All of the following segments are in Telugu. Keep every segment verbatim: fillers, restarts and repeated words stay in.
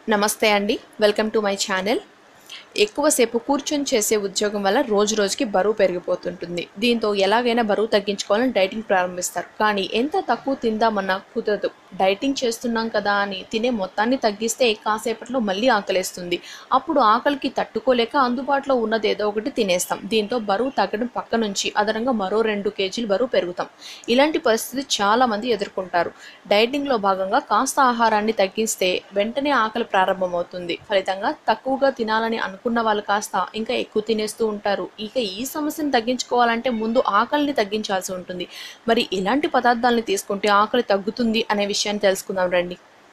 నమస్తే అండి, వెల్కమ్ టు మై ఛానల్. ఎక్కువసేపు కూర్చొని చేసే ఉద్యోగం వల్ల రోజు రోజుకి బరువు పెరిగిపోతుంటుంది. దీంతో ఎలాగైనా బరువు తగ్గించుకోవాలని డైటింగ్ ప్రారంభిస్తారు. కానీ ఎంత తక్కువ తిందామన్నా కుదరదు. డైటింగ్ చేస్తున్నాం కదా అని తినే మొత్తాన్ని తగ్గిస్తే కాసేపట్లో మళ్ళీ ఆకలేస్తుంది. అప్పుడు ఆకలికి తట్టుకోలేక అందుబాటులో ఉన్నది ఏదో ఒకటి తినేస్తాం. దీంతో బరువు తగ్గడం పక్క నుంచి అదనంగా మరో రెండు కేజీలు బరువు పెరుగుతాం. ఇలాంటి పరిస్థితి చాలామంది ఎదుర్కొంటారు. డైటింగ్లో భాగంగా కాస్త ఆహారాన్ని తగ్గిస్తే వెంటనే ఆకలి ప్రారంభమవుతుంది. ఫలితంగా తక్కువగా తినాలని అనుకున్న వాళ్ళు కాస్త ఇంకా ఎక్కువ తినేస్తూ ఉంటారు. ఇక ఈ సమస్యను తగ్గించుకోవాలంటే ముందు ఆకలిని తగ్గించాల్సి ఉంటుంది. మరి ఎలాంటి పదార్థాలని తీసుకుంటే ఆకలి తగ్గుతుంది అనే విషయాన్ని తెలుసుకుందాం రండి.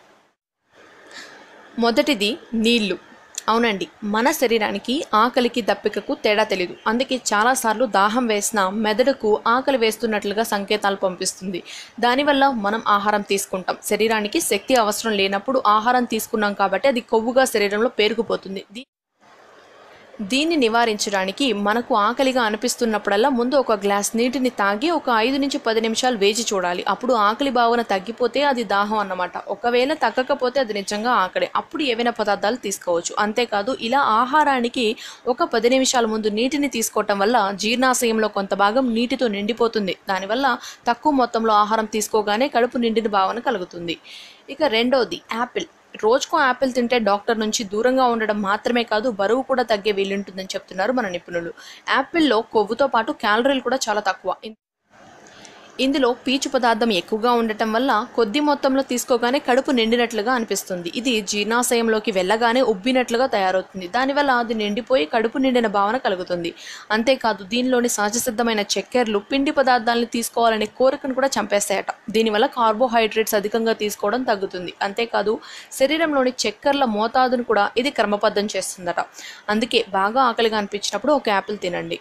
మొదటిది నీళ్లు. అవునండి, మన శరీరానికి ఆకలికి దప్పికకు తేడా తెలీదు. అందుకే చాలాసార్లు దాహం వేసిన మెదడుకు ఆకలి వేస్తున్నట్లుగా సంకేతాలు పంపిస్తుంది. దానివల్ల మనం ఆహారం తీసుకుంటాం. శరీరానికి శక్తి అవసరం లేనప్పుడు ఆహారం తీసుకున్నాం కాబట్టి అది కొవ్వుగా శరీరంలో పేరుకుపోతుంది. దీన్ని నివారించడానికి మనకు ఆకలిగా అనిపిస్తున్నప్పుడల్లా ముందు ఒక గ్లాస్ నీటిని తాగి ఒక ఐదు నుంచి పది నిమిషాలు వేచి చూడాలి. అప్పుడు ఆకలి భావన తగ్గిపోతే అది దాహం అన్నమాట. ఒకవేళ తగ్గకపోతే అది నిజంగా ఆకలి. అప్పుడు ఏవైనా పదార్థాలు తీసుకోవచ్చు. అంతేకాదు, ఇలా ఆహారానికి ఒక పది నిమిషాల ముందు నీటిని తీసుకోవటం వల్ల జీర్ణాశయంలో కొంత భాగం నీటితో నిండిపోతుంది. దానివల్ల తక్కువ మొత్తంలో ఆహారం తీసుకోగానే కడుపు నిండిన భావన కలుగుతుంది. ఇక రెండవది యాపిల్. రోజుకో యాపిల్ తింటే డాక్టర్ నుంచి దూరంగా ఉండడం మాత్రమే కాదు, బరువు కూడా తగ్గే వీలుంటుందని చెప్తున్నారు మన నిపుణులు. యాపిల్లో కొవ్వుతో పాటు క్యాలరీలు కూడా చాలా తక్కువ. ఇందులో పీచు పదార్థం ఎక్కువగా ఉండటం వల్ల కొద్ది మొత్తంలో తీసుకోగానే కడుపు నిండినట్లుగా అనిపిస్తుంది. ఇది జీర్ణాశయంలోకి వెళ్ళగానే ఉబ్బినట్లుగా తయారవుతుంది. దానివల్ల అది నిండిపోయి కడుపు నిండిన భావన కలుగుతుంది. అంతేకాదు, దీనిలోని సహజసిద్ధమైన చక్కెరలు పిండి పదార్థాలను తీసుకోవాలనే కోరికను కూడా చంపేస్తాయట. దీనివల్ల కార్బోహైడ్రేట్స్ అధికంగా తీసుకోవడం తగ్గుతుంది. అంతేకాదు, శరీరంలోని చక్కెరల మోతాదును కూడా ఇది క్రమబద్ధం చేస్తుందట. అందుకే బాగా ఆకలిగా అనిపించినప్పుడు ఒక యాపిల్ తినండి.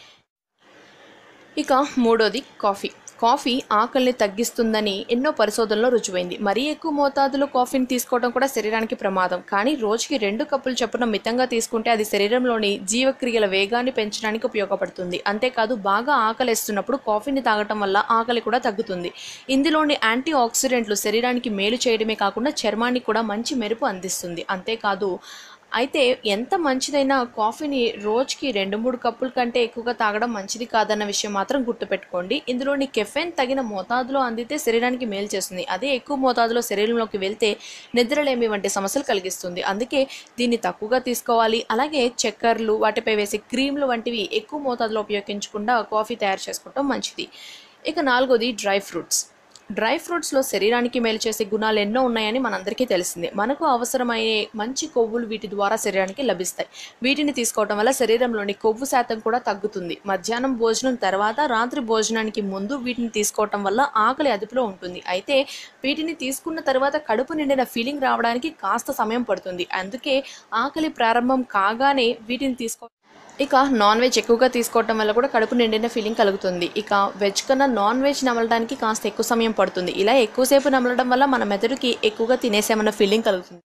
ఇక మూడోది కాఫీ. కాఫీ ఆకలిని తగ్గిస్తుందని ఎన్నో పరిశోధనలో రుజువైంది. మరీ ఎక్కువ మోతాదులో కాఫీని తీసుకోవడం కూడా శరీరానికి ప్రమాదం. కానీ రోజుకి రెండు కప్పులు చొప్పున మితంగా తీసుకుంటే అది శరీరంలోని జీవక్రియల వేగాన్ని పెంచడానికి ఉపయోగపడుతుంది. అంతేకాదు, బాగా ఆకలిస్తున్నప్పుడు కాఫీని తాగటం వల్ల ఆకలి కూడా తగ్గుతుంది. ఇందులోని యాంటీ ఆక్సిడెంట్లు శరీరానికి మేలు చేయడమే కాకుండా చర్మానికి కూడా మంచి మెరుపు అందిస్తుంది. అంతేకాదు, అయితే ఎంత మంచిదైనా కాఫీని రోజుకి రెండు మూడు కప్పుల కంటే ఎక్కువగా తాగడం మంచిది కాదన్న విషయం మాత్రం గుర్తుపెట్టుకోండి. ఇందులోని కెఫెన్ తగిన మోతాదులో అందితే శరీరానికి మేలు చేస్తుంది. అదే ఎక్కువ మోతాదులో శరీరంలోకి వెళ్తే నిద్రలేమి వంటి సమస్యలు కలిగిస్తుంది. అందుకే దీన్ని తక్కువగా తీసుకోవాలి. అలాగే చక్కెరలు, వాటిపై వేసే క్రీమ్లు వంటివి ఎక్కువ మోతాదులో ఉపయోగించకుండా కాఫీ తయారు చేసుకోవడం మంచిది. ఇక నాలుగోది డ్రై ఫ్రూట్స్. డ్రై ఫ్రూట్స్లో శరీరానికి మేలు చేసే గుణాలు ఎన్నో ఉన్నాయని మనందరికీ తెలిసిందే. మనకు అవసరమయ్యే మంచి కొవ్వులు వీటి ద్వారా శరీరానికి లభిస్తాయి. వీటిని తీసుకోవడం వల్ల శరీరంలోని కొవ్వు శాతం కూడా తగ్గుతుంది. మధ్యాహ్నం భోజనం తర్వాత, రాత్రి భోజనానికి ముందు వీటిని తీసుకోవటం వల్ల ఆకలి అదుపులో ఉంటుంది. అయితే వీటిని తీసుకున్న తర్వాత కడుపు నిండిన ఫీలింగ్ రావడానికి కాస్త సమయం పడుతుంది. అందుకే ఆకలి ప్రారంభం కాగానే వీటిని తీసుకో ఇక నాన్ వెజ్ ఎక్కువగా తీసుకోవటం వల్ల కూడా కడుపు నిండిన ఫీలింగ్ కలుగుతుంది. ఇక వెజ్ కన్నా నాన్ వెజ్ నమలడానికి కాస్త ఎక్కువ సమయం పడుతుంది. ఇలా ఎక్కువసేపు నమలడం వల్ల మన మెదడుకి ఎక్కువగా తినేసామన్న ఫీలింగ్ కలుగుతుంది.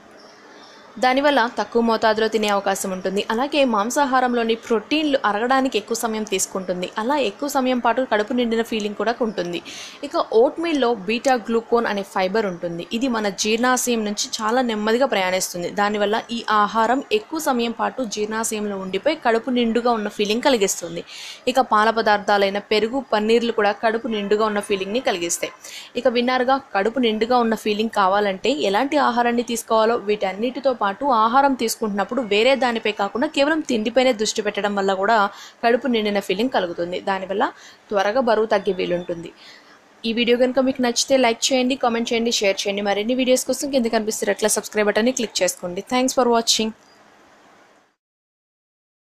దానివల్ల తక్కువ మోతాదులో తినే అవకాశం ఉంటుంది. అలాగే మాంసాహారంలోని ప్రోటీన్లు అరగడానికి ఎక్కువ సమయం తీసుకుంటుంది. అలా ఎక్కువ సమయం పాటు కడుపు నిండిన ఫీలింగ్ కూడా ఉంటుంది. ఇక ఓట్ మీల్లో బీటా గ్లూకోన్ అనే ఫైబర్ ఉంటుంది. ఇది మన జీర్ణాశయం నుంచి చాలా నెమ్మదిగా ప్రయాణిస్తుంది. దానివల్ల ఈ ఆహారం ఎక్కువ సమయం పాటు జీర్ణాశయంలో ఉండిపోయి కడుపు నిండుగా ఉన్న ఫీలింగ్ కలిగిస్తుంది. ఇక పాల పదార్థాలైన పెరుగు, పన్నీర్లు కూడా కడుపు నిండుగా ఉన్న ఫీలింగ్ని కలిగిస్తాయి. ఇక విన్నారుగా, కడుపు నిండుగా ఉన్న ఫీలింగ్ కావాలంటే ఎలాంటి ఆహారాన్ని తీసుకోవాలో. వీటన్నిటితో పాటు ఆహారం తీసుకుంటున్నప్పుడు వేరే దానిపై కాకుండా కేవలం తిండిపైనే దృష్టి పెట్టడం వల్ల కూడా కడుపు నిండిన ఫీలింగ్ కలుగుతుంది. దానివల్ల త్వరగా బరువు తగ్గే వీలుంటుంది. ఈ వీడియో కనుక మీకు నచ్చితే లైక్ చేయండి, కామెంట్ చేయండి, షేర్ చేయండి. మరిన్ని వీడియోస్ కోసం కింద కనిపిస్తున్నట్ల సబ్స్క్రైబ్ బటన్ని క్లిక్ చేసుకోండి. Thanks for watching.